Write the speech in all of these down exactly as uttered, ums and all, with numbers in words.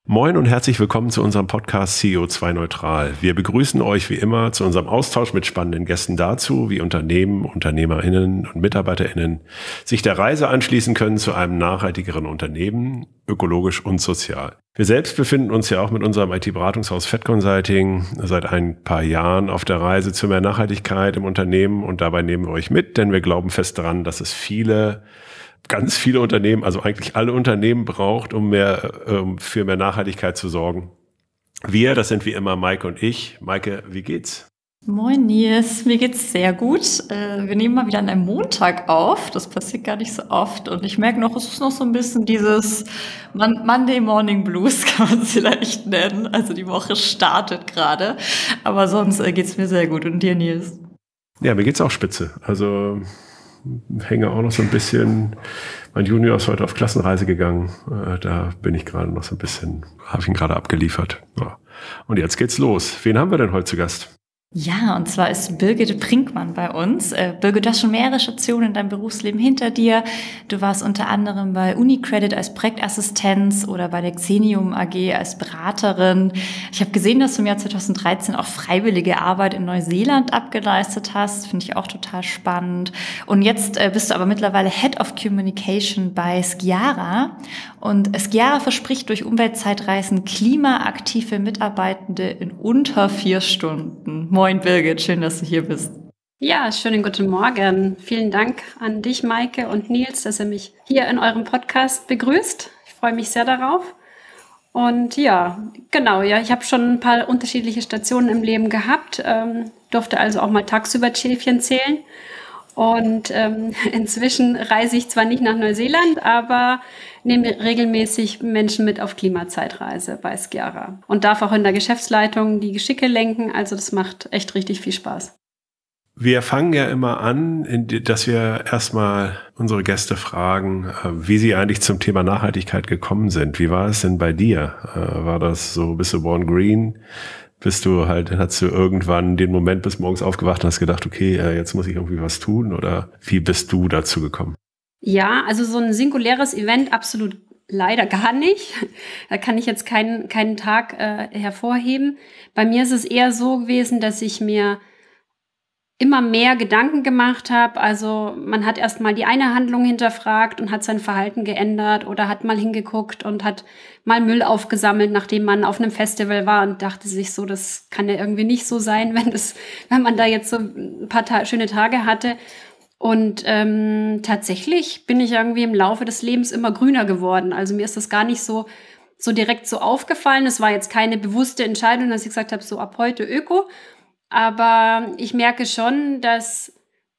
Moin und herzlich willkommen zu unserem Podcast C O zwei Neutral. Wir begrüßen euch wie immer zu unserem Austausch mit spannenden Gästen dazu, wie Unternehmen, UnternehmerInnen und MitarbeiterInnen sich der Reise anschließen können zu einem nachhaltigeren Unternehmen, ökologisch und sozial. Wir selbst befinden uns ja auch mit unserem I T-Beratungshaus Fett Consulting seit ein paar Jahren auf der Reise zu mehr Nachhaltigkeit im Unternehmen und dabei nehmen wir euch mit, denn wir glauben fest daran, dass es viele ganz viele Unternehmen, also eigentlich alle Unternehmen braucht, um mehr, ähm, für mehr Nachhaltigkeit zu sorgen. Wir, das sind wie immer Maike und ich. Maike, wie geht's? Moin Nils, mir geht's sehr gut. Äh, wir nehmen mal wieder an einem Montag auf. Das passiert gar nicht so oft. Und ich merke noch, es ist noch so ein bisschen dieses Mon- Monday Morning Blues, kann man es vielleicht nennen. Also die Woche startet gerade. Aber sonst äh, geht's mir sehr gut. Und dir, Nils? Ja, mir geht's auch spitze. Also hänge auch noch so ein bisschen, mein Junior ist heute auf Klassenreise gegangen, äh, da bin ich gerade noch so ein bisschen, habe ich ihn gerade abgeliefert. Ja. Und jetzt geht's los. Wen haben wir denn heute zu Gast? Ja, und zwar ist Birgit Brinkmann bei uns. Äh, Birgit, du hast schon mehrere Stationen in deinem Berufsleben hinter dir. Du warst unter anderem bei UniCredit als Projektassistenz oder bei der Xenium A G als Beraterin. Ich habe gesehen, dass du im Jahr zweitausenddreizehn auch freiwillige Arbeit in Neuseeland abgeleistet hast. Finde ich auch total spannend. Und jetzt äh, bist du aber mittlerweile Head of Communication bei Skiara. Und Skiara verspricht durch Umweltzeitreisen klimaaktive Mitarbeitende in unter vier Stunden. Moin Birgit, schön, dass du hier bist. Ja, schönen guten Morgen. Vielen Dank an dich, Maike und Nils, dass ihr mich hier in eurem Podcast begrüßt. Ich freue mich sehr darauf. Und ja, genau, ja, ich habe schon ein paar unterschiedliche Stationen im Leben gehabt, ähm, durfte also auch mal tagsüber Schäfchen zählen. Und ähm, inzwischen reise ich zwar nicht nach Neuseeland, aber nehme regelmäßig Menschen mit auf Klimazeitreise bei Skiara und darf auch in der Geschäftsleitung die Geschicke lenken. Also das macht echt richtig viel Spaß. Wir fangen ja immer an, dass wir erstmal unsere Gäste fragen, wie sie eigentlich zum Thema Nachhaltigkeit gekommen sind. Wie war es denn bei dir? War das so, bist du born green? Bist du halt, hast du irgendwann den Moment bis morgens aufgewacht und hast gedacht, okay, jetzt muss ich irgendwie was tun? Oder wie bist du dazu gekommen? Ja, also so ein singuläres Event absolut leider gar nicht. Da kann ich jetzt keinen, keinen Tag äh, hervorheben. Bei mir ist es eher so gewesen, dass ich mir immer mehr Gedanken gemacht habe. Also man hat erst mal die eine Handlung hinterfragt und hat sein Verhalten geändert oder hat mal hingeguckt und hat mal Müll aufgesammelt, nachdem man auf einem Festival war und dachte sich so, das kann ja irgendwie nicht so sein, wenn das, wenn man da jetzt so ein paar ta- schöne Tage hatte. Und ähm, tatsächlich bin ich irgendwie im Laufe des Lebens immer grüner geworden. Also mir ist das gar nicht so so direkt so aufgefallen. Es war jetzt keine bewusste Entscheidung, dass ich gesagt habe, so ab heute Öko. Aber ich merke schon, dass,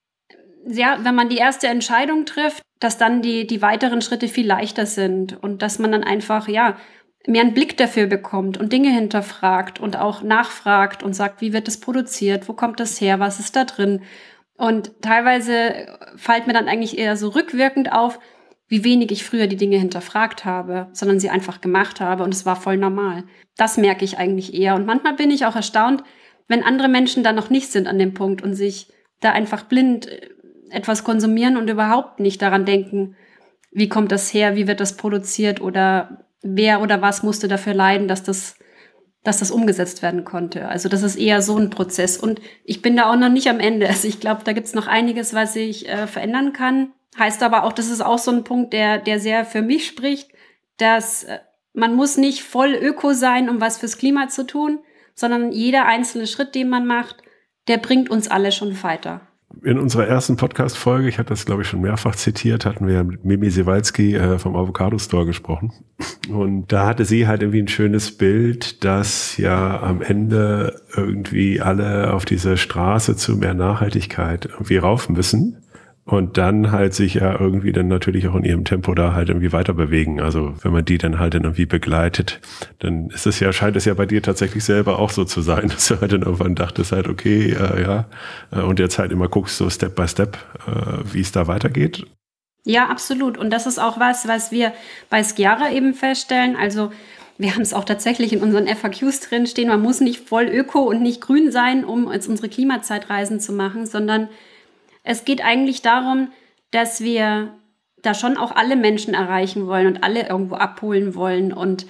ja, wenn man die erste Entscheidung trifft, dass dann die, die weiteren Schritte viel leichter sind und dass man dann einfach, ja, mehr einen Blick dafür bekommt und Dinge hinterfragt und auch nachfragt und sagt, wie wird das produziert, wo kommt das her, was ist da drin? Und teilweise fällt mir dann eigentlich eher so rückwirkend auf, wie wenig ich früher die Dinge hinterfragt habe, sondern sie einfach gemacht habe und es war voll normal. Das merke ich eigentlich eher. Und manchmal bin ich auch erstaunt, wenn andere Menschen da noch nicht sind an dem Punkt und sich da einfach blind etwas konsumieren und überhaupt nicht daran denken, wie kommt das her, wie wird das produziert oder wer oder was musste dafür leiden, dass das, dass das umgesetzt werden konnte. Also das ist eher so ein Prozess und ich bin da auch noch nicht am Ende. Also ich glaube, da gibt's noch einiges, was ich äh, verändern kann. Heißt aber auch, das ist auch so ein Punkt, der, der sehr für mich spricht, dass äh, man muss nicht voll öko sein, um was fürs Klima zu tun, sondern jeder einzelne Schritt, den man macht, der bringt uns alle schon weiter. In unserer ersten Podcast-Folge, ich hatte das, glaube ich, schon mehrfach zitiert, hatten wir mit Mimi Sewalski äh, vom Avocado Store gesprochen. Und da hatte sie halt irgendwie ein schönes Bild, dass ja am Ende irgendwie alle auf diese Straße zu mehr Nachhaltigkeit irgendwie rauf müssen. Und dann halt sich ja irgendwie dann natürlich auch in ihrem Tempo da halt irgendwie weiter bewegen. Also wenn man die dann halt dann irgendwie begleitet, dann ist es ja, scheint es ja bei dir tatsächlich selber auch so zu sein, dass du halt dann irgendwann dachtest halt, okay, äh, ja, äh, und jetzt halt immer guckst so Step by Step, äh, wie es da weitergeht. Ja, absolut. Und das ist auch was, was wir bei Skiara eben feststellen. Also wir haben es auch tatsächlich in unseren F A Qs drin stehen. Man muss nicht voll öko und nicht grün sein, um jetzt unsere Klimazeitreisen zu machen, sondern es geht eigentlich darum, dass wir da schon auch alle Menschen erreichen wollen und alle irgendwo abholen wollen. Und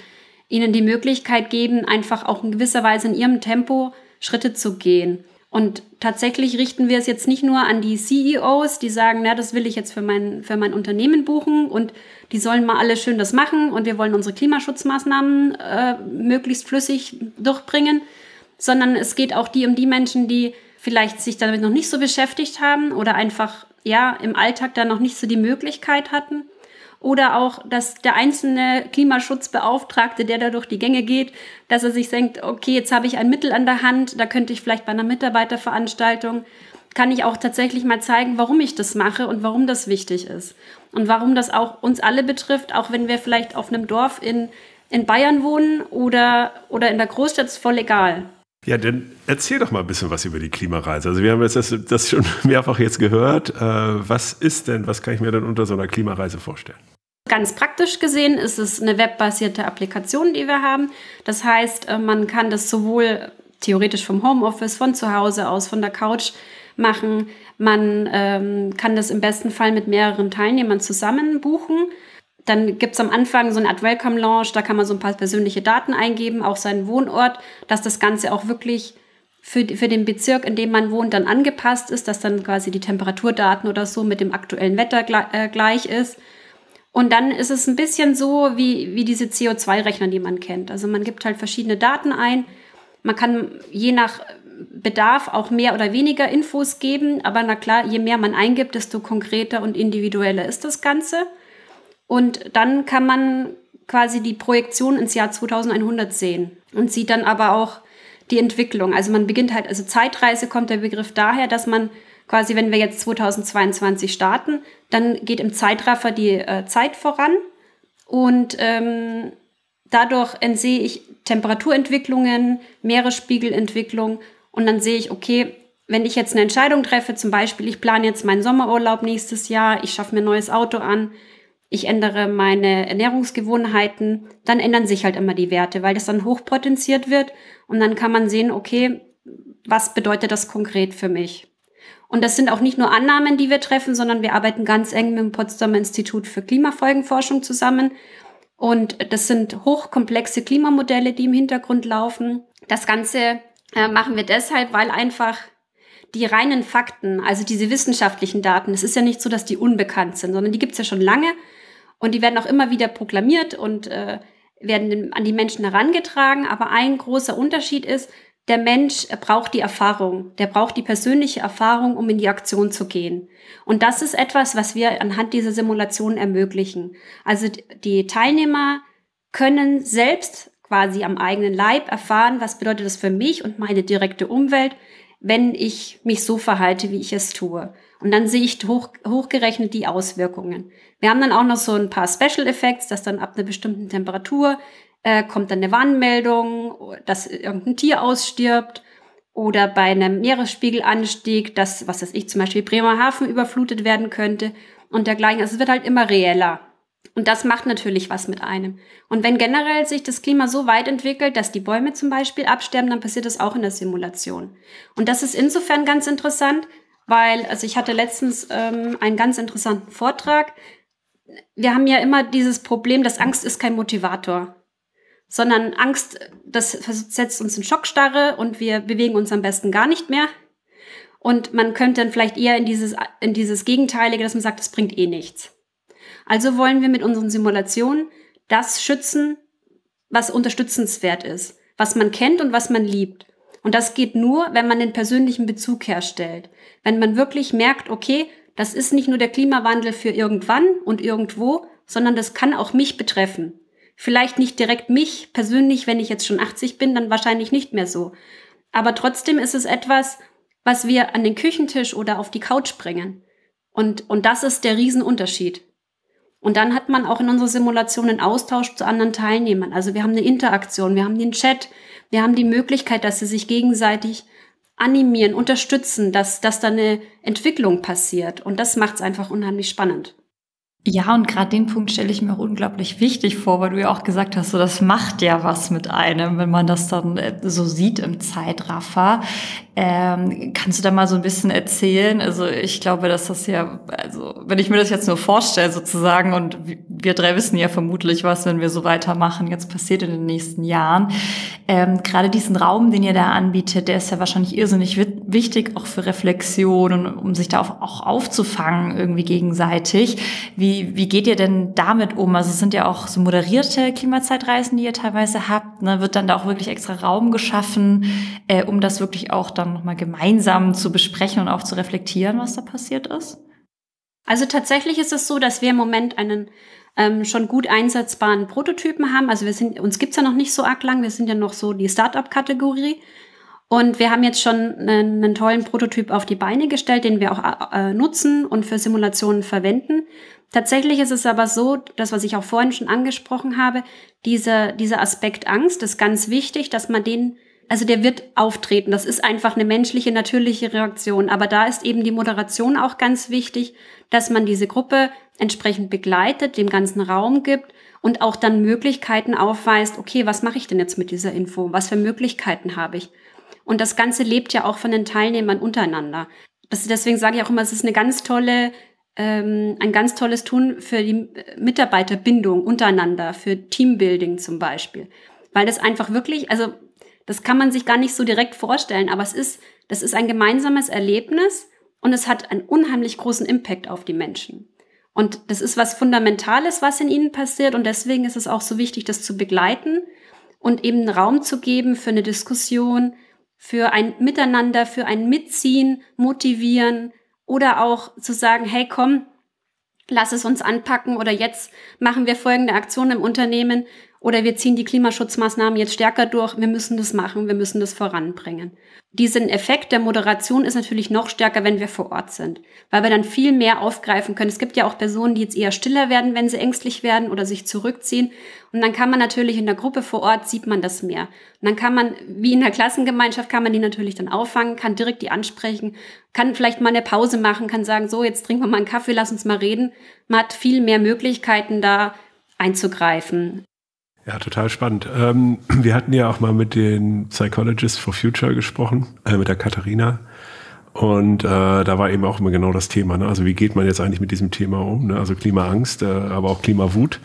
ihnen die Möglichkeit geben, einfach auch in gewisser Weise in ihrem Tempo Schritte zu gehen. Und tatsächlich richten wir es jetzt nicht nur an die C E Os, die sagen, na, das will ich jetzt für mein, für mein Unternehmen buchen und die sollen mal alle schön das machen und wir wollen unsere Klimaschutzmaßnahmen äh, möglichst flüssig durchbringen, sondern es geht auch die um die Menschen, die vielleicht sich damit noch nicht so beschäftigt haben oder einfach ja im Alltag da noch nicht so die Möglichkeit hatten. Oder auch, dass der einzelne Klimaschutzbeauftragte, der da durch die Gänge geht, dass er sich denkt, okay, jetzt habe ich ein Mittel an der Hand, da könnte ich vielleicht bei einer Mitarbeiterveranstaltung, kann ich auch tatsächlich mal zeigen, warum ich das mache und warum das wichtig ist. Und warum das auch uns alle betrifft, auch wenn wir vielleicht auf einem Dorf in, in Bayern wohnen oder, oder in der Großstadt, ist voll egal. Ja, dann erzähl doch mal ein bisschen was über die Klimareise. Also wir haben jetzt das, das schon mehrfach jetzt gehört. Äh, was ist denn, was kann ich mir denn unter so einer Klimareise vorstellen? Ganz praktisch gesehen ist es eine webbasierte Applikation, die wir haben. Das heißt, man kann das sowohl theoretisch vom Homeoffice, von zu Hause aus, von der Couch machen. Man ähm, kann das im besten Fall mit mehreren Teilnehmern zusammen buchen. Dann gibt es am Anfang so eine Art Welcome-Launch, da kann man so ein paar persönliche Daten eingeben, auch seinen Wohnort, dass das Ganze auch wirklich für, für den Bezirk, in dem man wohnt, dann angepasst ist, dass dann quasi die Temperaturdaten oder so mit dem aktuellen Wetter gleich, äh, gleich ist. Und dann ist es ein bisschen so wie, wie diese C O zwei Rechner, die man kennt. Also man gibt halt verschiedene Daten ein. Man kann je nach Bedarf auch mehr oder weniger Infos geben. Aber na klar, je mehr man eingibt, desto konkreter und individueller ist das Ganze. Und dann kann man quasi die Projektion ins Jahr zweitausendeinhundert sehen und sieht dann aber auch die Entwicklung. Also man beginnt halt, also Zeitreise kommt der Begriff daher, dass man quasi, wenn wir jetzt zweitausendzweiundzwanzig starten, dann geht im Zeitraffer die äh, Zeit voran und ähm, dadurch entsehe ich Temperaturentwicklungen, Meeresspiegelentwicklung und dann sehe ich, okay, wenn ich jetzt eine Entscheidung treffe, zum Beispiel, ich plane jetzt meinen Sommerurlaub nächstes Jahr, ich schaffe mir ein neues Auto an, ich ändere meine Ernährungsgewohnheiten, dann ändern sich halt immer die Werte, weil das dann hochpotenziert wird und dann kann man sehen, okay, was bedeutet das konkret für mich? Und das sind auch nicht nur Annahmen, die wir treffen, sondern wir arbeiten ganz eng mit dem Potsdamer Institut für Klimafolgenforschung zusammen. Und das sind hochkomplexe Klimamodelle, die im Hintergrund laufen. Das Ganze äh, machen wir deshalb, weil einfach die reinen Fakten, also diese wissenschaftlichen Daten, es ist ja nicht so, dass die unbekannt sind, sondern die gibt es ja schon lange und die werden auch immer wieder proklamiert und äh, werden an die Menschen herangetragen. Aber ein großer Unterschied ist, der Mensch braucht die Erfahrung, der braucht die persönliche Erfahrung, um in die Aktion zu gehen. Und das ist etwas, was wir anhand dieser Simulation ermöglichen. Also die Teilnehmer können selbst quasi am eigenen Leib erfahren, was bedeutet das für mich und meine direkte Umwelt, wenn ich mich so verhalte, wie ich es tue. Und dann sehe ich hoch, hochgerechnet die Auswirkungen. Wir haben dann auch noch so ein paar Special Effects, dass dann ab einer bestimmten Temperatur äh, kommt dann eine Warnmeldung, dass irgendein Tier ausstirbt oder bei einem Meeresspiegelanstieg, dass, was weiß ich, zum Beispiel Bremerhaven überflutet werden könnte und dergleichen. Also es wird halt immer reeller. Und das macht natürlich was mit einem. Und wenn generell sich das Klima so weit entwickelt, dass die Bäume zum Beispiel absterben, dann passiert das auch in der Simulation. Und das ist insofern ganz interessant, weil, also ich hatte letztens ähm, einen ganz interessanten Vortrag. Wir haben ja immer dieses Problem, dass Angst ist kein Motivator, sondern Angst, das setzt uns in Schockstarre und wir bewegen uns am besten gar nicht mehr. Und man könnte dann vielleicht eher in dieses, in dieses Gegenteilige, dass man sagt, das bringt eh nichts. Also wollen wir mit unseren Simulationen das schützen, was unterstützenswert ist, was man kennt und was man liebt. Und das geht nur, wenn man den persönlichen Bezug herstellt. Wenn man wirklich merkt, okay, das ist nicht nur der Klimawandel für irgendwann und irgendwo, sondern das kann auch mich betreffen. Vielleicht nicht direkt mich persönlich, wenn ich jetzt schon achtzig bin, dann wahrscheinlich nicht mehr so. Aber trotzdem ist es etwas, was wir an den Küchentisch oder auf die Couch bringen. Und, und das ist der Riesenunterschied. Und dann hat man auch in unserer Simulation einen Austausch zu anderen Teilnehmern. Also wir haben eine Interaktion, wir haben den Chat, wir haben die Möglichkeit, dass sie sich gegenseitig animieren, unterstützen, dass, dass da eine Entwicklung passiert. Und das macht es einfach unheimlich spannend. Ja, und gerade den Punkt stelle ich mir auch unglaublich wichtig vor, weil du ja auch gesagt hast, so das macht ja was mit einem, wenn man das dann so sieht im Zeitraffer. Ähm, kannst du da mal so ein bisschen erzählen? Also ich glaube, dass das ja, also wenn ich mir das jetzt nur vorstelle sozusagen und wie, wir drei wissen ja vermutlich, was, wenn wir so weitermachen, jetzt passiert in den nächsten Jahren. Ähm, gerade diesen Raum, den ihr da anbietet, der ist ja wahrscheinlich irrsinnig wichtig, auch für Reflexion und um sich da auch aufzufangen irgendwie gegenseitig. Wie, wie geht ihr denn damit um? Also es sind ja auch so moderierte Klimazeitreisen, die ihr teilweise habt. Ne? Wird dann da auch wirklich extra Raum geschaffen, äh, um das wirklich auch dann nochmal gemeinsam zu besprechen und auch zu reflektieren, was da passiert ist? Also tatsächlich ist es so, dass wir im Moment einen ähm, schon gut einsetzbaren Prototypen haben. Also wir sind, uns gibt's ja noch nicht so arg lang. Wir sind ja noch so die Start-up-Kategorie. Und wir haben jetzt schon einen, einen tollen Prototyp auf die Beine gestellt, den wir auch äh, nutzen und für Simulationen verwenden. Tatsächlich ist es aber so, das, was ich auch vorhin schon angesprochen habe, dieser, dieser Aspekt Angst ist ganz wichtig, dass man den Also der wird auftreten. Das ist einfach eine menschliche, natürliche Reaktion. Aber da ist eben die Moderation auch ganz wichtig, dass man diese Gruppe entsprechend begleitet, dem ganzen Raum gibt und auch dann Möglichkeiten aufweist, okay, was mache ich denn jetzt mit dieser Info? Was für Möglichkeiten habe ich? Und das Ganze lebt ja auch von den Teilnehmern untereinander. Das, deswegen sage ich auch immer, es ist eine ganz tolle, ähm, ein ganz tolles Tun für die Mitarbeiterbindung untereinander, für Teambuilding zum Beispiel. Weil das einfach wirklich, also das kann man sich gar nicht so direkt vorstellen, aber es ist, das ist ein gemeinsames Erlebnis und es hat einen unheimlich großen Impact auf die Menschen. Und das ist was Fundamentales, was in ihnen passiert und deswegen ist es auch so wichtig, das zu begleiten und eben einen Raum zu geben für eine Diskussion, für ein Miteinander, für ein Mitziehen, motivieren oder auch zu sagen, hey komm, lass es uns anpacken oder jetzt machen wir folgende Aktion im Unternehmen oder wir ziehen die Klimaschutzmaßnahmen jetzt stärker durch, wir müssen das machen, wir müssen das voranbringen. Diesen Effekt der Moderation ist natürlich noch stärker, wenn wir vor Ort sind, weil wir dann viel mehr aufgreifen können. Es gibt ja auch Personen, die jetzt eher stiller werden, wenn sie ängstlich werden oder sich zurückziehen. Und dann kann man natürlich in der Gruppe vor Ort, sieht man das mehr. Und dann kann man, wie in der Klassengemeinschaft, kann man die natürlich dann auffangen, kann direkt die ansprechen, kann vielleicht mal eine Pause machen, kann sagen, so, jetzt trinken wir mal einen Kaffee, lass uns mal reden. Man hat viel mehr Möglichkeiten, da einzugreifen. Ja, total spannend. Ähm, wir hatten ja auch mal mit den Psychologists for Future gesprochen, äh, mit der Katharina. Und äh, da war eben auch immer genau das Thema. Ne? Also wie geht man jetzt eigentlich mit diesem Thema um? Ne? Also Klimaangst, äh, aber auch Klimawut.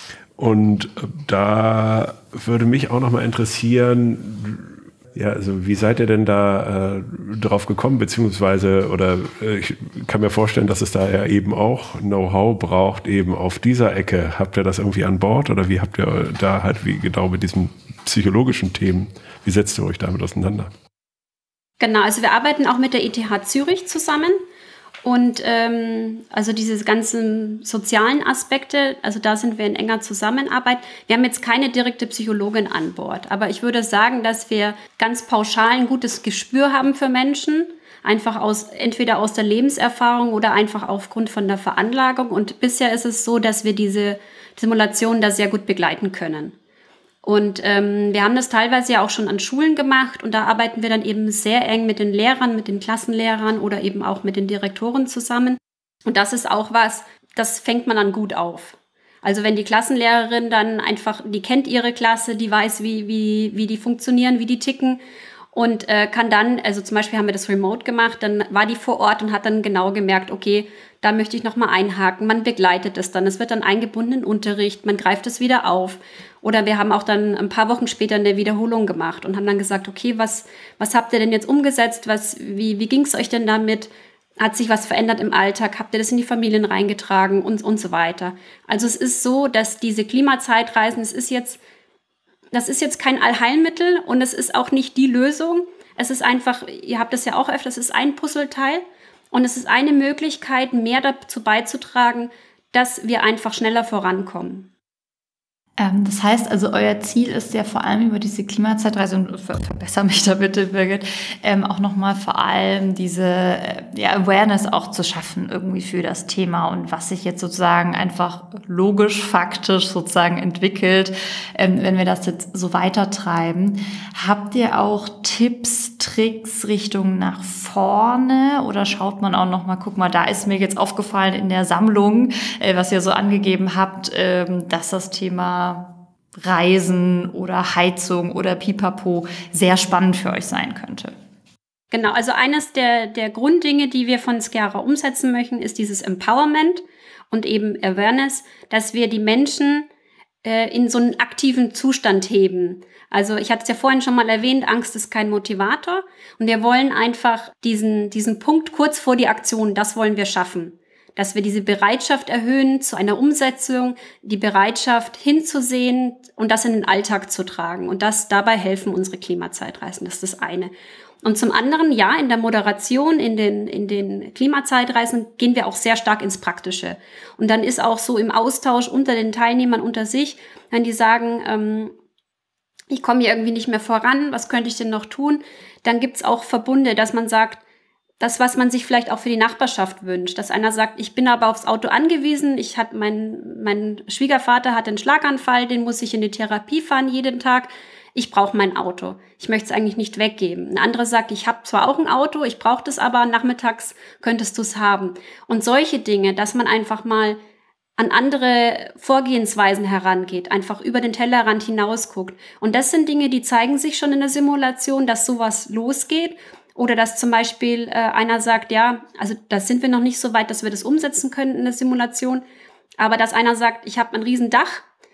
Und äh, da würde mich auch noch mal interessieren, ja, also wie seid ihr denn da äh, drauf gekommen, beziehungsweise, oder äh, ich kann mir vorstellen, dass es da ja eben auch Know-how braucht, eben auf dieser Ecke. Habt ihr das irgendwie an Bord oder wie habt ihr da halt wie genau mit diesen psychologischen Themen, wie setzt ihr euch damit auseinander? Genau, also wir arbeiten auch mit der E T H Zürich zusammen. Und ähm, also diese ganzen sozialen Aspekte, also da sind wir in enger Zusammenarbeit. Wir haben jetzt keine direkte Psychologin an Bord, aber ich würde sagen, dass wir ganz pauschal ein gutes Gespür haben für Menschen, einfach aus entweder aus der Lebenserfahrung oder einfach aufgrund von der Veranlagung. Und bisher ist es so, dass wir diese Simulation da sehr gut begleiten können. Und ähm, wir haben das teilweise ja auch schon an Schulen gemacht und da arbeiten wir dann eben sehr eng mit den Lehrern, mit den Klassenlehrern oder eben auch mit den Direktoren zusammen. Und das ist auch was, das fängt man dann gut auf. Also wenn die Klassenlehrerin dann einfach, die kennt ihre Klasse, die weiß, wie, wie, wie die funktionieren, wie die ticken und äh, kann dann, also zum Beispiel haben wir das remote gemacht, dann war die vor Ort und hat dann genau gemerkt, okay, da möchte ich nochmal einhaken. Man begleitet es dann. Es wird dann eingebunden in Unterricht. Man greift es wieder auf. Oder wir haben auch dann ein paar Wochen später eine Wiederholung gemacht und haben dann gesagt, okay, was, was habt ihr denn jetzt umgesetzt? Was, wie, wie ging es euch denn damit? Hat sich was verändert im Alltag? Habt ihr das in die Familien reingetragen? Und, und so weiter. Also es ist so, dass diese Klimazeitreisen, es ist jetzt, das ist jetzt kein Allheilmittel und es ist auch nicht die Lösung. Es ist einfach, ihr habt das ja auch öfter, es ist ein Puzzleteil. Und es ist eine Möglichkeit, mehr dazu beizutragen, dass wir einfach schneller vorankommen. Ähm, das heißt also, euer Ziel ist ja vor allem über diese Klimazeitreise, und ver verbessere mich da bitte, Birgit, ähm, auch nochmal vor allem diese äh, ja, Awareness auch zu schaffen irgendwie für das Thema und was sich jetzt sozusagen einfach logisch, faktisch sozusagen entwickelt, ähm, wenn wir das jetzt so weitertreiben. Habt ihr auch Tipps, Tricks Richtung nach vorne oder schaut man auch nochmal, guck mal, da ist mir jetzt aufgefallen in der Sammlung, äh, was ihr so angegeben habt, ähm, dass das Thema Reisen oder Heizung oder Pipapo sehr spannend für euch sein könnte. Genau, also eines der, der Grunddinge, die wir von Skiara umsetzen möchten, ist dieses Empowerment. und eben Awareness, dass wir die Menschen äh, in so einen aktiven Zustand heben. Also ich hatte es ja vorhin schon mal erwähnt, Angst ist kein Motivator und wir wollen einfach diesen, diesen Punkt kurz vor die Aktion, das wollen wir schaffen. Dass wir diese Bereitschaft erhöhen zu einer Umsetzung, die Bereitschaft hinzusehen und das in den Alltag zu tragen. Und das dabei helfen unsere Klimazeitreisen. Das ist das eine. Und zum anderen, ja, in der Moderation, in den, in den Klimazeitreisen gehen wir auch sehr stark ins Praktische. Und dann ist auch so im Austausch unter den Teilnehmern unter sich, wenn die sagen, ähm, ich komme hier irgendwie nicht mehr voran, was könnte ich denn noch tun? Dann gibt's auch Verbunde, dass man sagt, das, was man sich vielleicht auch für die Nachbarschaft wünscht, dass einer sagt, ich bin aber aufs Auto angewiesen, ich hatte mein, mein Schwiegervater hat einen Schlaganfall, den muss ich in die Therapie fahren jeden Tag, ich brauche mein Auto, ich möchte es eigentlich nicht weggeben. Ein anderer sagt, ich habe zwar auch ein Auto, ich brauche das aber, nachmittags könntest du es haben. Und solche Dinge, dass man einfach mal an andere Vorgehensweisen herangeht, einfach über den Tellerrand hinausguckt. Und das sind Dinge, die zeigen sich schon in der Simulation, dass sowas losgeht. Oder dass zum Beispiel äh, einer sagt, ja, also da sind wir noch nicht so weit, dass wir das umsetzen können in der Simulation. Aber dass einer sagt, ich habe ein Riesendach,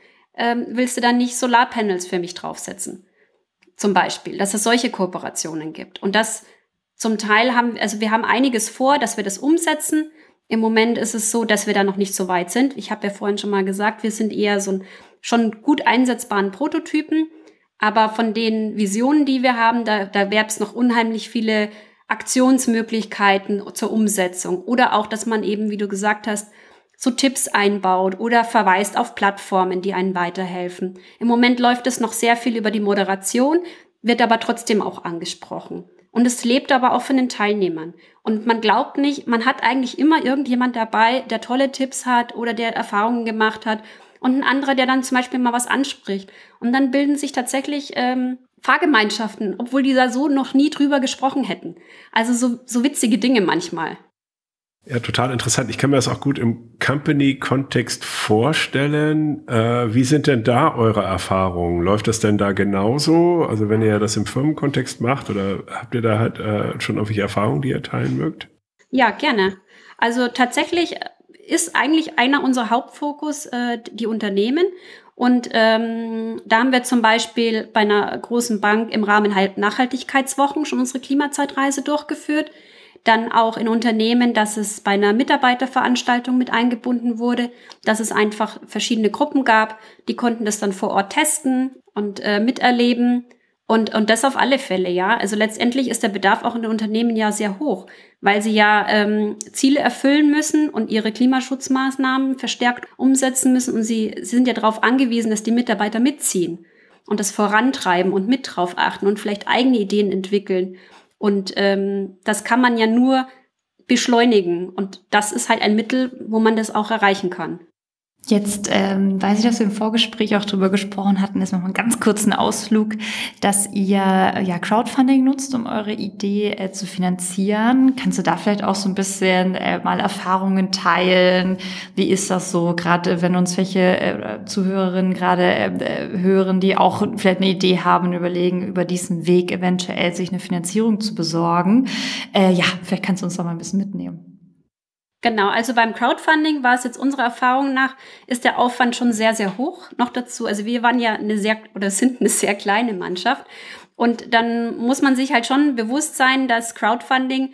ähm, willst du dann nicht Solarpanels für mich draufsetzen? Zum Beispiel, dass es solche Kooperationen gibt. Und das zum Teil haben, also wir haben einiges vor, dass wir das umsetzen. Im Moment ist es so, dass wir da noch nicht so weit sind. Ich habe ja vorhin schon mal gesagt, wir sind eher so ein schon gut einsetzbaren Prototypen. Aber von den Visionen, die wir haben, da, da gäbe es noch unheimlich viele Aktionsmöglichkeiten zur Umsetzung. Oder auch, dass man eben, wie du gesagt hast, so Tipps einbaut oder verweist auf Plattformen, die einen weiterhelfen. Im Moment läuft es noch sehr viel über die Moderation, wird aber trotzdem auch angesprochen. Und es lebt aber auch von den Teilnehmern. Und man glaubt nicht, man hat eigentlich immer irgendjemand dabei, der tolle Tipps hat oder der Erfahrungen gemacht hat. Und ein anderer, der dann zum Beispiel mal was anspricht. Und dann bilden sich tatsächlich ähm, Fahrgemeinschaften, obwohl die da so noch nie drüber gesprochen hätten. Also so, so witzige Dinge manchmal. Ja, total interessant. Ich kann mir das auch gut im Company-Kontext vorstellen. Äh, wie sind denn da eure Erfahrungen? Läuft das denn da genauso? Also wenn ihr das im Firmenkontext macht oder habt ihr da halt äh, schon irgendwelche Erfahrungen, die ihr teilen mögt? Ja, gerne. Also tatsächlich ist eigentlich einer unserer Hauptfokus äh, die Unternehmen. Und ähm, da haben wir zum Beispiel bei einer großen Bank im Rahmen Nachhaltigkeitswochen schon unsere Klimazeitreise durchgeführt. Dann auch in Unternehmen, dass es bei einer Mitarbeiterveranstaltung mit eingebunden wurde, dass es einfach verschiedene Gruppen gab, die konnten das dann vor Ort testen und äh, miterleben. Und, und das auf alle Fälle, ja. Also letztendlich ist der Bedarf auch in den Unternehmen ja sehr hoch, weil sie ja ähm, Ziele erfüllen müssen und ihre Klimaschutzmaßnahmen verstärkt umsetzen müssen. Und sie, sie sind ja darauf angewiesen, dass die Mitarbeiter mitziehen und das vorantreiben und mit drauf achten und vielleicht eigene Ideen entwickeln. Und ähm, das kann man ja nur beschleunigen. Und das ist halt ein Mittel, wo man das auch erreichen kann. Jetzt ähm, weiß ich, dass wir im Vorgespräch auch drüber gesprochen hatten, ist noch mal einen ganz kurzen Ausflug, dass ihr ja Crowdfunding nutzt, um eure Idee äh, zu finanzieren. Kannst du da vielleicht auch so ein bisschen äh, mal Erfahrungen teilen? Wie ist das so, gerade wenn uns welche äh, Zuhörerinnen gerade äh, hören, die auch vielleicht eine Idee haben und überlegen, über diesen Weg eventuell sich eine Finanzierung zu besorgen? Äh, ja, vielleicht kannst du uns da mal ein bisschen mitnehmen. Genau, also beim Crowdfunding war es jetzt unserer Erfahrung nach, ist der Aufwand schon sehr, sehr hoch. Noch dazu, also wir waren ja eine sehr, oder sind eine sehr kleine Mannschaft. Und dann muss man sich halt schon bewusst sein, dass Crowdfunding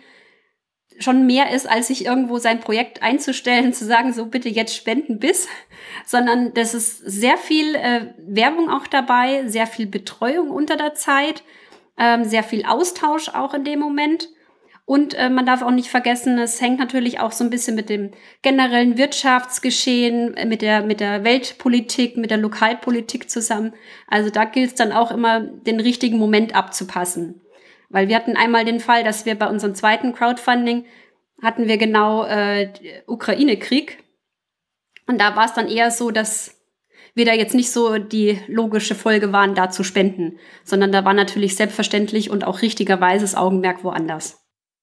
schon mehr ist, als sich irgendwo sein Projekt einzustellen, zu sagen, so bitte jetzt spenden bis, sondern das ist sehr viel äh, Werbung auch dabei, sehr viel Betreuung unter der Zeit, ähm, sehr viel Austausch auch in dem Moment. Und äh, man darf auch nicht vergessen, es hängt natürlich auch so ein bisschen mit dem generellen Wirtschaftsgeschehen, mit der mit der Weltpolitik, mit der Lokalpolitik zusammen. Also da gilt es dann auch immer, den richtigen Moment abzupassen. Weil wir hatten einmal den Fall, dass wir bei unserem zweiten Crowdfunding hatten wir genau äh, Ukraine-Krieg. Und da war es dann eher so, dass wir da jetzt nicht so die logische Folge waren, da zu spenden, sondern da war natürlich selbstverständlich und auch richtigerweise das Augenmerk woanders.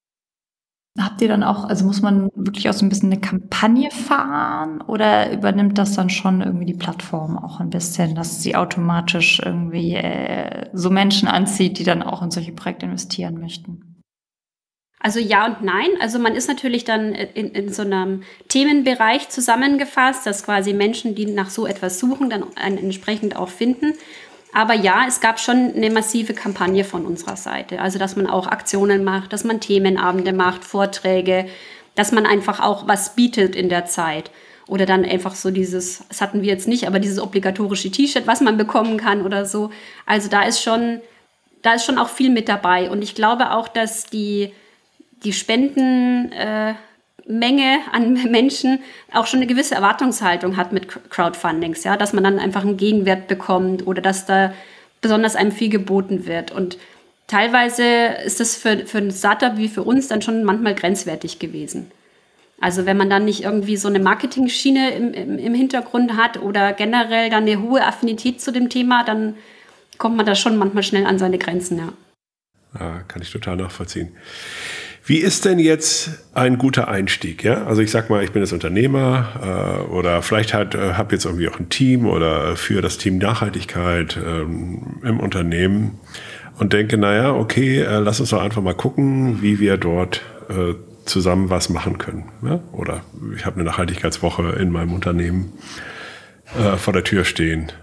Habt ihr dann auch, also muss man wirklich auch so ein bisschen eine Kampagne fahren oder übernimmt das dann schon irgendwie die Plattform auch ein bisschen, dass sie automatisch irgendwie äh, so Menschen anzieht, die dann auch in solche Projekte investieren möchten? Also ja und nein. Also man ist natürlich dann in, in so einem Themenbereich zusammengefasst, dass quasi Menschen, die nach so etwas suchen, dann einen entsprechend auch finden. Aber ja, es gab schon eine massive Kampagne von unserer Seite. Also dass man auch Aktionen macht, dass man Themenabende macht, Vorträge, dass man einfach auch was bietet in der Zeit. Oder dann einfach so dieses, das hatten wir jetzt nicht, aber dieses obligatorische T-Shirt, was man bekommen kann oder so. Also da ist schon, da ist schon auch viel mit dabei. Und ich glaube auch, dass die die Spendenmenge äh, an Menschen auch schon eine gewisse Erwartungshaltung hat mit Crowdfundings, ja, dass man dann einfach einen Gegenwert bekommt oder dass da besonders einem viel geboten wird. Und teilweise ist das für, für ein Startup wie für uns dann schon manchmal grenzwertig gewesen. Also wenn man dann nicht irgendwie so eine Marketing-Schiene im, im, im Hintergrund hat oder generell dann eine hohe Affinität zu dem Thema, dann kommt man da schon manchmal schnell an seine Grenzen, ja. Ja, kann ich total nachvollziehen. Wie ist denn jetzt ein guter Einstieg? Ja? Also ich sag mal, ich bin jetzt Unternehmer äh, oder vielleicht halt, äh, habe jetzt irgendwie auch ein Team oder für das Team Nachhaltigkeit ähm, im Unternehmen und denke, naja, okay, äh, lass uns doch einfach mal gucken, wie wir dort äh, zusammen was machen können. Ja? Oder ich habe eine Nachhaltigkeitswoche in meinem Unternehmen äh, vor der Tür stehen.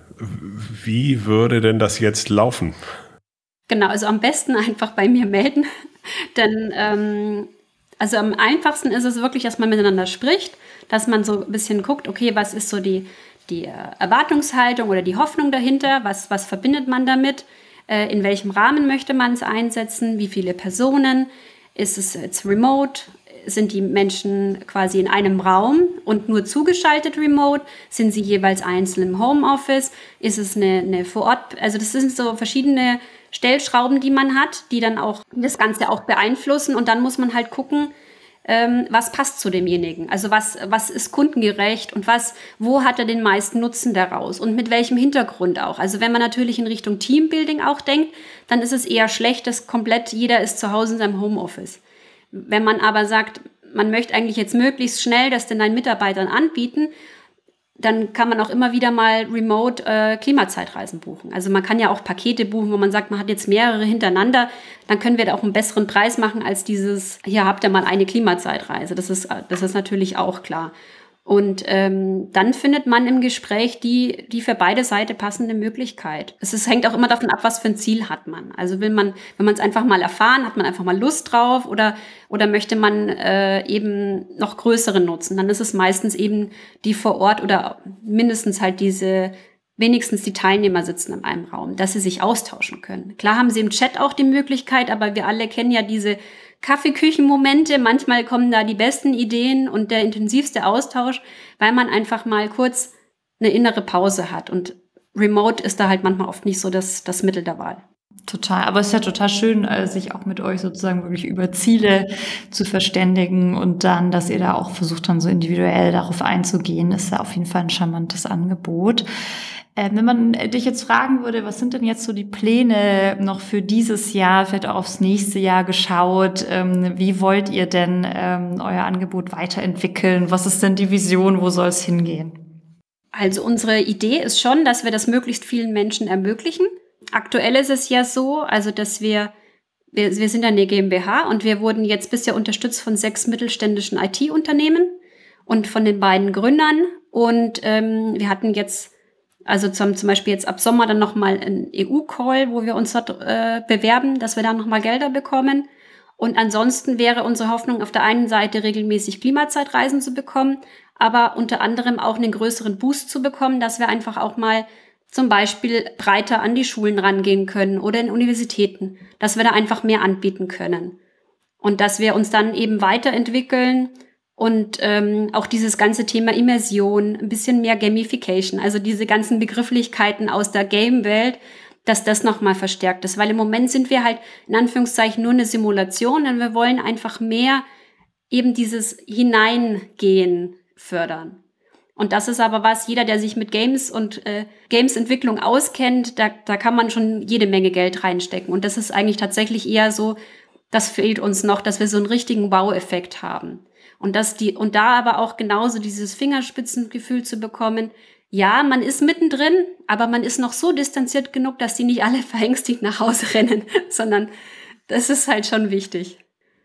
Wie würde denn das jetzt laufen? Genau, also am besten einfach bei mir melden. Denn ähm, also am einfachsten ist es wirklich, dass man miteinander spricht, dass man so ein bisschen guckt, okay, was ist so die, die äh, Erwartungshaltung oder die Hoffnung dahinter, was, was verbindet man damit, äh, in welchem Rahmen möchte man es einsetzen, wie viele Personen, ist es jetzt remote, sind die Menschen quasi in einem Raum und nur zugeschaltet remote, sind sie jeweils einzeln im Homeoffice, ist es eine, eine vor Ort, also das sind so verschiedene Stellschrauben, die man hat, die dann auch das Ganze auch beeinflussen. Und dann muss man halt gucken, ähm, was passt zu demjenigen. Also was, was ist kundengerecht und was, wo hat er den meisten Nutzen daraus und mit welchem Hintergrund auch. Also wenn man natürlich in Richtung Teambuilding auch denkt, dann ist es eher schlecht, dass komplett jeder ist zu Hause in seinem Homeoffice. Wenn man aber sagt, man möchte eigentlich jetzt möglichst schnell das den Mitarbeitern anbieten, dann kann man auch immer wieder mal remote äh, Klimazeitreisen buchen. Also man kann ja auch Pakete buchen, wo man sagt, man hat jetzt mehrere hintereinander, dann können wir da auch einen besseren Preis machen als dieses, hier habt ihr mal eine Klimazeitreise. Das ist, das ist natürlich auch klar. Und ähm, dann findet man im Gespräch die, die für beide Seiten passende Möglichkeit. Es ist, hängt auch immer davon ab, was für ein Ziel hat man. Also will man, wenn man es einfach mal erfahren, hat man einfach mal Lust drauf oder, oder möchte man äh, eben noch größeren Nutzen, dann ist es meistens eben die vor Ort oder mindestens halt diese, wenigstens die Teilnehmer sitzen in einem Raum, dass sie sich austauschen können. Klar haben sie im Chat auch die Möglichkeit, aber wir alle kennen ja diese Kaffeeküchenmomente, manchmal kommen da die besten Ideen und der intensivste Austausch, weil man einfach mal kurz eine innere Pause hat und Remote ist da halt manchmal oft nicht so das, das Mittel der Wahl. Total, aber es ist ja total schön, sich auch mit euch sozusagen wirklich über Ziele zu verständigen und dann, dass ihr da auch versucht, dann so individuell darauf einzugehen, ist ja auf jeden Fall ein charmantes Angebot. Ähm, wenn man dich jetzt fragen würde, was sind denn jetzt so die Pläne noch für dieses Jahr, vielleicht auch aufs nächste Jahr geschaut? Ähm, wie wollt ihr denn ähm, euer Angebot weiterentwickeln? Was ist denn die Vision? Wo soll es hingehen? Also unsere Idee ist schon, dass wir das möglichst vielen Menschen ermöglichen. Aktuell ist es ja so, also dass wir, wir, wir sind eine GmbH und wir wurden jetzt bisher unterstützt von sechs mittelständischen I T-Unternehmen und von den beiden Gründern. Und ähm, wir hatten jetzt Also zum, zum Beispiel jetzt ab Sommer dann nochmal ein E U-Call, wo wir uns dort äh, bewerben, dass wir da nochmal Gelder bekommen. Und ansonsten wäre unsere Hoffnung auf der einen Seite regelmäßig Klimazeitreisen zu bekommen, aber unter anderem auch einen größeren Boost zu bekommen, dass wir einfach auch mal zum Beispiel breiter an die Schulen rangehen können oder in Universitäten, dass wir da einfach mehr anbieten können. Und dass wir uns dann eben weiterentwickeln und ähm, auch dieses ganze Thema Immersion, ein bisschen mehr Gamification, also diese ganzen Begrifflichkeiten aus der Game-Welt, dass das nochmal verstärkt ist. Weil im Moment sind wir halt in Anführungszeichen nur eine Simulation und wir wollen einfach mehr eben dieses Hineingehen fördern. Und das ist aber was, jeder, der sich mit Games und äh, Games-Entwicklung auskennt, da, da kann man schon jede Menge Geld reinstecken. Und das ist eigentlich tatsächlich eher so, das fehlt uns noch, dass wir so einen richtigen Wow-Effekt haben. Und dass die, und da aber auch genauso dieses Fingerspitzengefühl zu bekommen, ja, man ist mittendrin, aber man ist noch so distanziert genug, dass die nicht alle verängstigt nach Hause rennen, sondern das ist halt schon wichtig.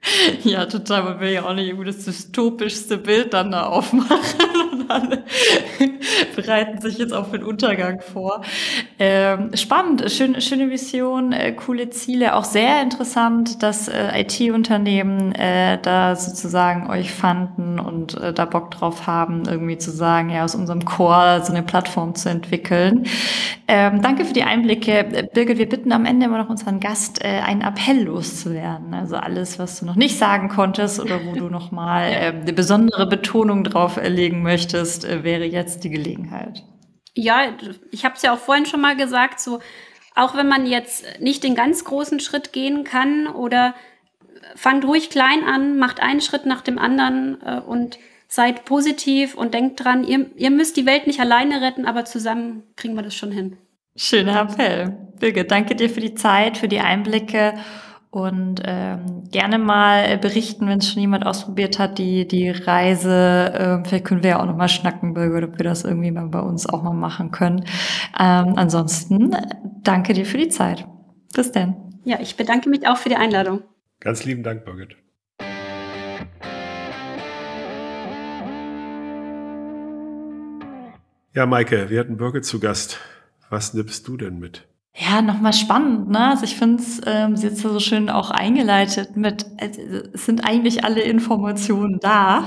Ja, total. Man will ja auch nicht irgendwie das dystopischste Bild dann da aufmachen. Und alle bereiten sich jetzt auf den Untergang vor. Ähm, spannend, schön, schöne Vision, äh, coole Ziele. Auch sehr interessant, dass äh, I T-Unternehmen äh, da sozusagen euch fanden und äh, da Bock drauf haben, irgendwie zu sagen, ja, aus unserem Core so eine Plattform zu entwickeln. Ähm, danke für die Einblicke. Birgit, wir bitten am Ende immer noch unseren Gast, äh, einen Appell loszuwerden. Also alles, was du noch nicht sagen konntest oder wo du nochmal äh, eine besondere Betonung drauf legen möchtest, äh, wäre jetzt die Gelegenheit. Ja, ich habe es ja auch vorhin schon mal gesagt, so auch wenn man jetzt nicht den ganz großen Schritt gehen kann oder fangt ruhig klein an, macht einen Schritt nach dem anderen äh, und seid positiv und denkt dran, ihr, ihr müsst die Welt nicht alleine retten, aber zusammen kriegen wir das schon hin. Schöner Appell. Birgit, danke dir für die Zeit, für die Einblicke und ähm, gerne mal berichten, wenn es schon jemand ausprobiert hat, die die Reise. Ähm, vielleicht können wir ja auch noch mal schnacken, Birgit, ob wir das irgendwie mal bei uns auch mal machen können. Ähm, ansonsten danke dir für die Zeit. Bis denn. Ja, ich bedanke mich auch für die Einladung. Ganz lieben Dank, Birgit. Ja, Maike, wir hatten Birgit zu Gast. Was nimmst du denn mit? Ja, nochmal spannend, ne? Also ich finde es, ähm, sie hat so schön auch eingeleitet mit, also es sind eigentlich alle Informationen da.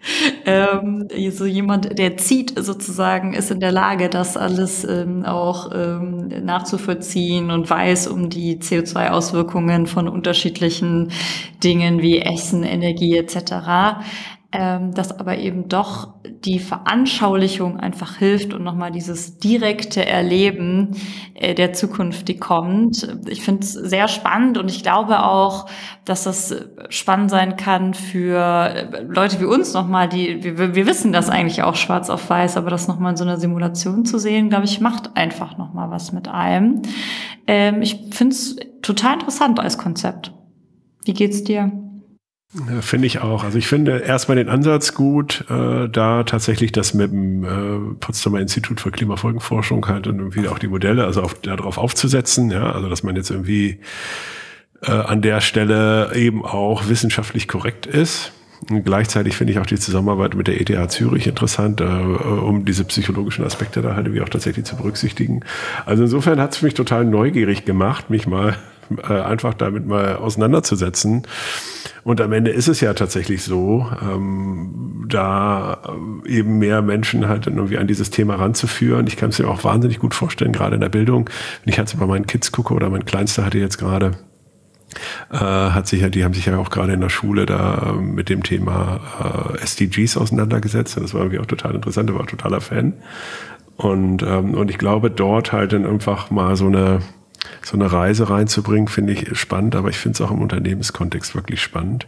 ähm, so jemand, der zieht sozusagen, ist in der Lage, das alles ähm, auch ähm, nachzuvollziehen und weiß um die C O zwei Auswirkungen von unterschiedlichen Dingen wie Essen, Energie et cetera. Ähm, dass aber eben doch die Veranschaulichung einfach hilft und nochmal dieses direkte Erleben äh, der Zukunft, die kommt. Ich finde es sehr spannend und ich glaube auch, dass das spannend sein kann für Leute wie uns nochmal, die, wir, wir wissen das eigentlich auch schwarz auf weiß, aber das nochmal in so einer Simulation zu sehen, glaube ich, macht einfach nochmal was mit einem. Ähm, ich finde es total interessant als Konzept. Wie geht's dir? Ja, finde ich auch. Also ich finde erstmal den Ansatz gut, äh, da tatsächlich das mit dem äh, Potsdamer Institut für Klimafolgenforschung halt und irgendwie auch die Modelle, also auf, darauf aufzusetzen, ja, also dass man jetzt irgendwie äh, an der Stelle eben auch wissenschaftlich korrekt ist. Und gleichzeitig finde ich auch die Zusammenarbeit mit der E T H Zürich interessant, äh, um diese psychologischen Aspekte da halt irgendwie auch tatsächlich zu berücksichtigen. Also insofern hat es mich total neugierig gemacht, mich mal äh, einfach damit mal auseinanderzusetzen. Und am Ende ist es ja tatsächlich so, ähm, da eben mehr Menschen halt irgendwie an dieses Thema ranzuführen. Ich kann es mir auch wahnsinnig gut vorstellen, gerade in der Bildung. Wenn ich jetzt bei meinen Kids gucke oder mein Kleinster hatte jetzt gerade, äh, hat sich ja, die haben sich ja auch gerade in der Schule da äh, mit dem Thema äh, S D Gs auseinandergesetzt. Das war irgendwie auch total interessant, ich war totaler Fan. Und, ähm, und ich glaube, dort halt dann einfach mal so eine So eine Reise reinzubringen, finde ich spannend, aber ich finde es auch im Unternehmenskontext wirklich spannend.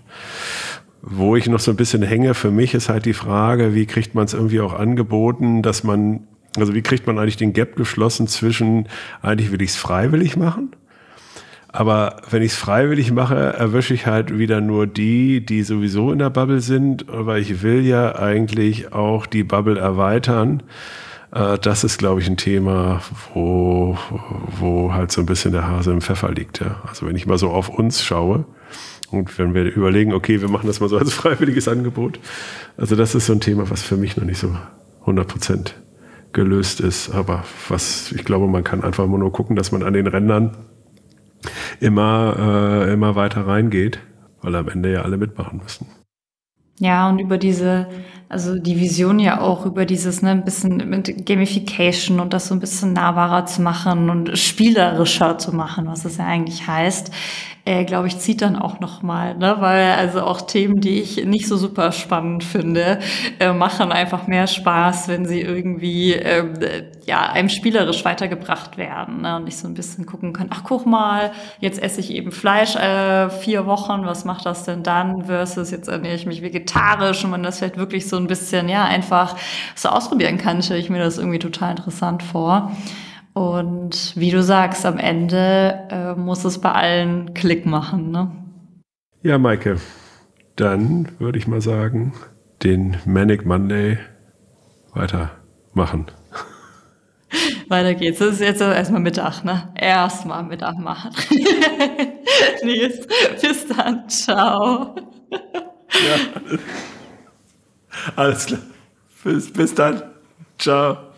Wo ich noch so ein bisschen hänge, für mich ist halt die Frage, wie kriegt man es irgendwie auch angeboten, dass man, also wie kriegt man eigentlich den Gap geschlossen zwischen, eigentlich will ich es freiwillig machen, aber wenn ich es freiwillig mache, erwische ich halt wieder nur die, die sowieso in der Bubble sind, aber ich will ja eigentlich auch die Bubble erweitern. Das ist, glaube ich, ein Thema, wo, wo halt so ein bisschen der Hase im Pfeffer liegt. Ja. Also wenn ich mal so auf uns schaue und wenn wir überlegen, okay, wir machen das mal so als freiwilliges Angebot. Also das ist so ein Thema, was für mich noch nicht so hundert Prozent gelöst ist. Aber was, ich glaube, man kann einfach nur gucken, dass man an den Rändern immer, äh, immer weiter reingeht, weil am Ende ja alle mitmachen müssen. Ja, und über diese, also die Vision ja auch über dieses, ne, ein bisschen mit Gamification und das so ein bisschen nahbarer zu machen und spielerischer zu machen, was es ja eigentlich heißt, äh, glaube ich, zieht dann auch nochmal, ne, weil also auch Themen, die ich nicht so super spannend finde, äh, machen einfach mehr Spaß, wenn sie irgendwie, äh, ja, einem spielerisch weitergebracht werden, ne, und ich so ein bisschen gucken kann, ach, guck mal, jetzt esse ich eben Fleisch, äh, vier Wochen, was macht das denn dann versus jetzt ernähre ich mich vegetarisch und man das vielleicht wirklich so ein bisschen, ja, einfach so ausprobieren kann, stelle ich mir das irgendwie total interessant vor. Und wie du sagst, am Ende äh, muss es bei allen Klick machen, ne? Ja, Maike, dann würde ich mal sagen, den Manic Monday weitermachen. Weiter geht's. Das ist jetzt erstmal Mittag, ne? Erstmal Mittag machen. Nils, bis dann. Ciao. Ja. Alles klar. Bis, bis dann. Ciao.